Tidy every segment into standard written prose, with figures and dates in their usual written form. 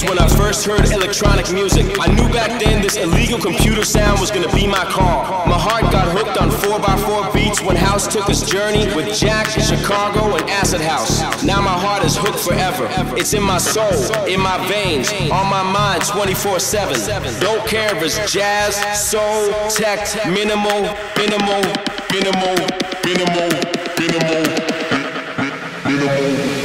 when I first heard electronic music. I knew back then this illegal computer sound was gonna be my call. My heart got hooked on 4x4 beats when House took his journey with Jack, Chicago, and Acid House. Now my heart is hooked forever. It's in my soul, in my veins, on my mind 24/7. Don't care if it's jazz, soul, tech, minimal, minimal, minimal, minimal, minimal, minimal.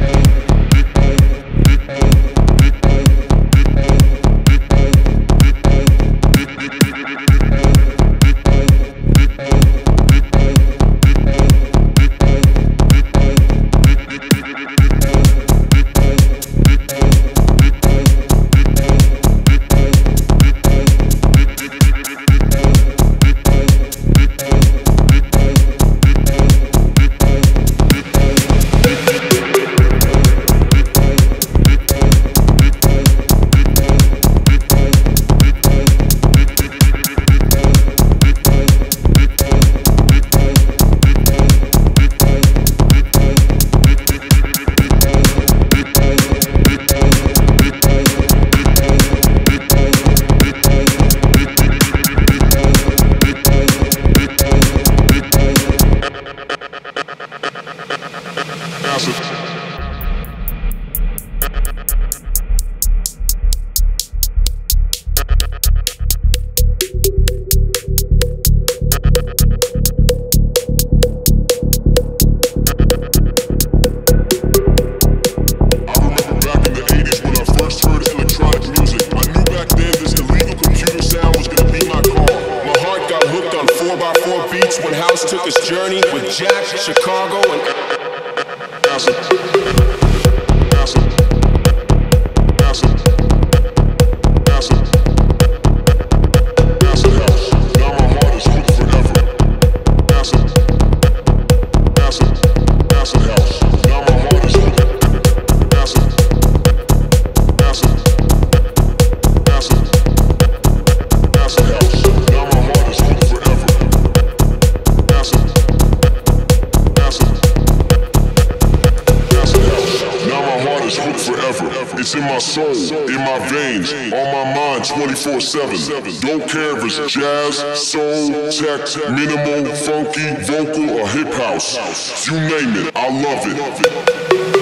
When House took his journey with Jack, Chicago, and Acid. Acid. Acid. Acid. Acid House. Now my heart is hooked forever. Acid. Acid. Acid House. Now my heart is hooked. Acid. Acid. Acid. Acid House. Now my heart is hooked forever. Forever. It's in my soul, in my veins, on my mind 24/7. Don't care if it's jazz, soul, tech, minimal, funky, vocal, or hip house. You name it, I love it.